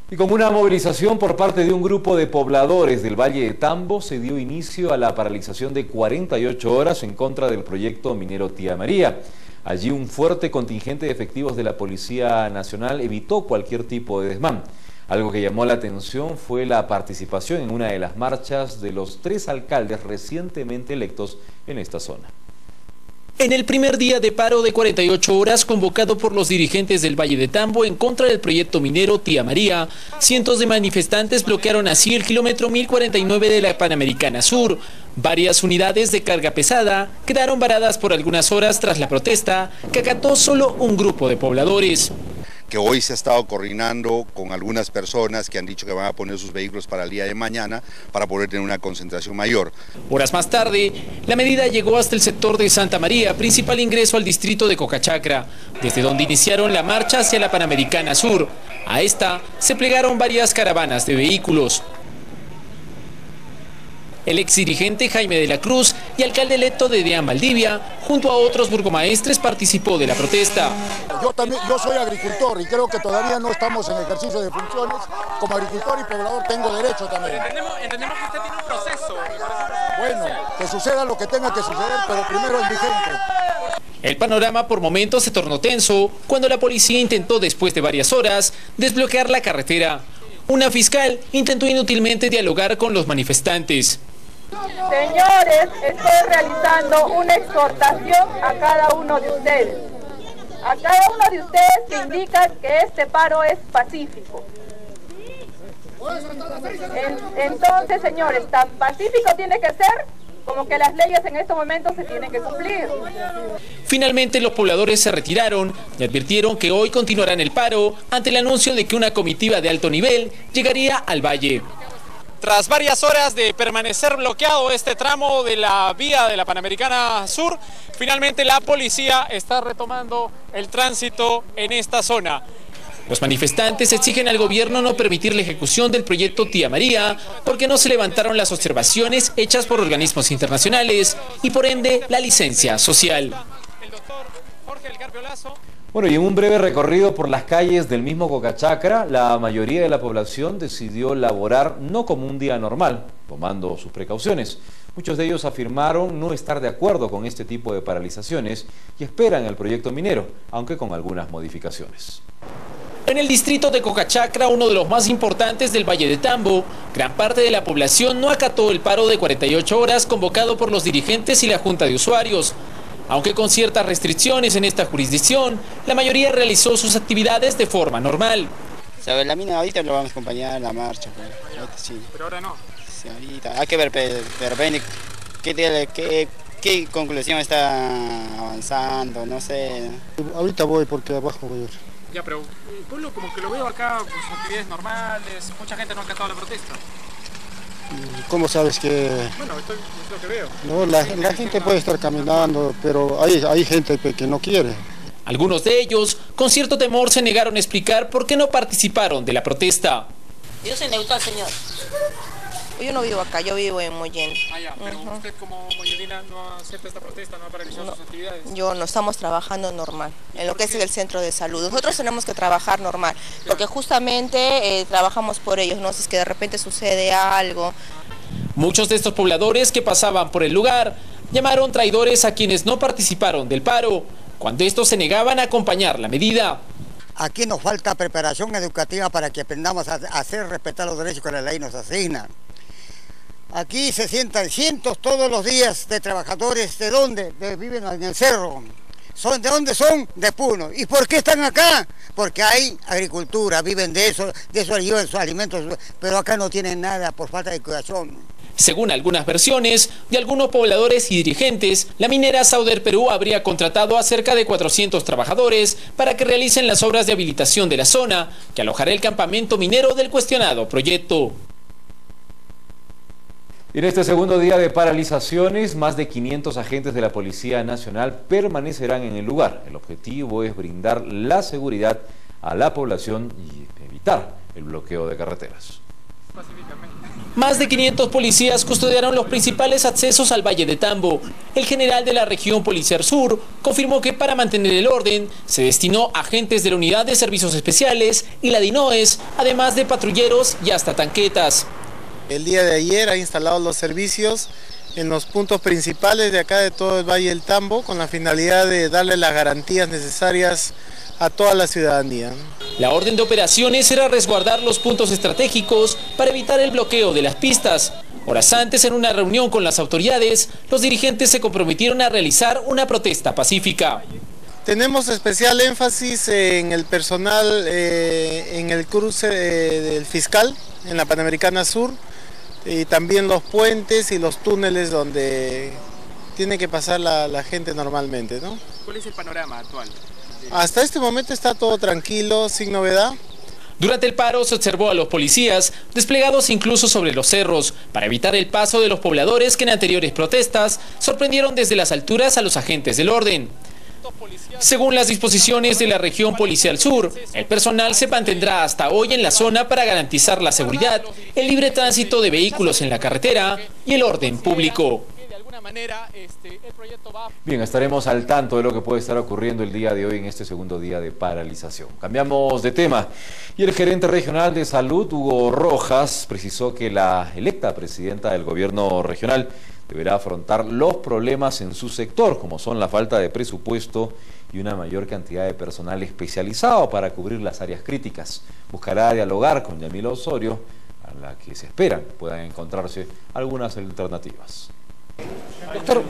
Y con una movilización por parte de un grupo de pobladores del Valle de Tambo se dio inicio a la paralización de 48 horas en contra del proyecto minero Tía María. Allí un fuerte contingente de efectivos de la Policía Nacional evitó cualquier tipo de desmán. Algo que llamó la atención fue la participación en una de las marchas de los 3 alcaldes recientemente electos en esta zona. En el primer día de paro de 48 horas convocado por los dirigentes del Valle de Tambo en contra del proyecto minero Tía María, cientos de manifestantes bloquearon así el kilómetro 1049 de la Panamericana Sur. Varias unidades de carga pesada quedaron varadas por algunas horas tras la protesta que acató solo un grupo de pobladores. Que hoy se ha estado coordinando con algunas personas que han dicho que van a poner sus vehículos para el día de mañana para poder tener una concentración mayor. Horas más tarde, la medida llegó hasta el sector de Santa María, principal ingreso al distrito de Cocachacra, desde donde iniciaron la marcha hacia la Panamericana Sur. A esta se plegaron varias caravanas de vehículos. El exdirigente Jaime de la Cruz y alcalde electo de Deán Valdivia, junto a otros burgomaestres, participó de la protesta. Yo soy agricultor y creo que todavía no estamos en ejercicio de funciones. Como agricultor y poblador tengo derecho también. Entendemos que usted tiene un proceso. Bueno, que suceda lo que tenga que suceder, pero primero el vigente. El panorama por momentos se tornó tenso cuando la policía intentó, después de varias horas, desbloquear la carretera. Una fiscal intentó inútilmente dialogar con los manifestantes. Señores, estoy realizando una exhortación a cada uno de ustedes. A cada uno de ustedes que indican que este paro es pacífico. Entonces, señores, tan pacífico tiene que ser como que las leyes en estos momentos se tienen que cumplir. Finalmente los pobladores se retiraron y advirtieron que hoy continuarán el paro ante el anuncio de que una comitiva de alto nivel llegaría al valle. Tras varias horas de permanecer bloqueado este tramo de la vía de la Panamericana Sur, finalmente la policía está retomando el tránsito en esta zona. Los manifestantes exigen al gobierno no permitir la ejecución del proyecto Tía María porque no se levantaron las observaciones hechas por organismos internacionales y por ende la licencia social. El doctor Jorge El Carpio Lazo. Bueno, y en un breve recorrido por las calles del mismo Cocachacra, la mayoría de la población decidió laborar no como un día normal, tomando sus precauciones. Muchos de ellos afirmaron no estar de acuerdo con este tipo de paralizaciones y esperan el proyecto minero, aunque con algunas modificaciones. En el distrito de Cocachacra, uno de los más importantes del Valle de Tambo, gran parte de la población no acató el paro de 48 horas convocado por los dirigentes y la Junta de Usuarios. Aunque con ciertas restricciones en esta jurisdicción, la mayoría realizó sus actividades de forma normal. Sobre la mina ahorita lo vamos a acompañar en la marcha. Pues. Sí. Pero ahora no. Sí, ahorita. Hay que ver de repente qué conclusión está avanzando, no sé. Ahorita voy porque abajo voy a ir. Ya, pero el pueblo como que lo veo acá, pues actividades normales, mucha gente no ha acatado la protesta. ¿Cómo sabes que...? Bueno, es lo que veo. No, la gente puede estar caminando, pero hay gente que no quiere. Algunos de ellos, con cierto temor, se negaron a explicar por qué no participaron de la protesta. Yo soy neutral, señor. Yo no vivo acá, yo vivo en Mollén. Ah, ya, pero usted como mollenina no acepta esta protesta, no ha paralizado sus actividades. Yo no, estamos trabajando normal, en lo que es el centro de salud. Nosotros tenemos que trabajar normal, porque justamente trabajamos por ellos, no si es que de repente sucede algo. Muchos de estos pobladores que pasaban por el lugar llamaron traidores a quienes no participaron del paro, cuando estos se negaban a acompañar la medida. Aquí nos falta preparación educativa para que aprendamos a hacer respetar los derechos que la ley nos asigna. Aquí se sientan cientos todos los días de trabajadores. ¿De dónde? Viven en el cerro. ¿De dónde son? De Puno. ¿Y por qué están acá? Porque hay agricultura, viven de eso llevan sus alimentos, pero acá no tienen nada por falta de educación. Según algunas versiones de algunos pobladores y dirigentes, la minera Sauder Perú habría contratado a cerca de 400 trabajadores para que realicen las obras de habilitación de la zona, que alojará el campamento minero del cuestionado proyecto. En este segundo día de paralizaciones, más de 500 agentes de la Policía Nacional permanecerán en el lugar. El objetivo es brindar la seguridad a la población y evitar el bloqueo de carreteras. Más de 500 policías custodiaron los principales accesos al Valle de Tambo. El general de la región policial sur confirmó que para mantener el orden se destinó agentes de la Unidad de Servicios Especiales y la DINOES, además de patrulleros y hasta tanquetas. El día de ayer ha instalado los servicios en los puntos principales de acá de todo el Valle del Tambo con la finalidad de darle las garantías necesarias a toda la ciudadanía. La orden de operaciones era resguardar los puntos estratégicos para evitar el bloqueo de las pistas. Horas antes, en una reunión con las autoridades, los dirigentes se comprometieron a realizar una protesta pacífica. Tenemos especial énfasis en el personal, en el cruce del fiscal, en la Panamericana Sur, y también los puentes y los túneles donde tiene que pasar la gente normalmente, ¿no? ¿Cuál es el panorama actual? Hasta este momento está todo tranquilo, sin novedad. Durante el paro se observó a los policías desplegados incluso sobre los cerros para evitar el paso de los pobladores que en anteriores protestas sorprendieron desde las alturas a los agentes del orden. Según las disposiciones de la región policial sur, el personal se mantendrá hasta hoy en la zona para garantizar la seguridad, el libre tránsito de vehículos en la carretera y el orden público. Bien, estaremos al tanto de lo que puede estar ocurriendo el día de hoy en este segundo día de paralización. Cambiamos de tema y el gerente regional de salud, Hugo Rojas, precisó que la electa presidenta del gobierno regional deberá afrontar los problemas en su sector, como son la falta de presupuesto y una mayor cantidad de personal especializado para cubrir las áreas críticas. Buscará dialogar con Yamila Osorio, a la que se esperan puedan encontrarse algunas alternativas. Doctor,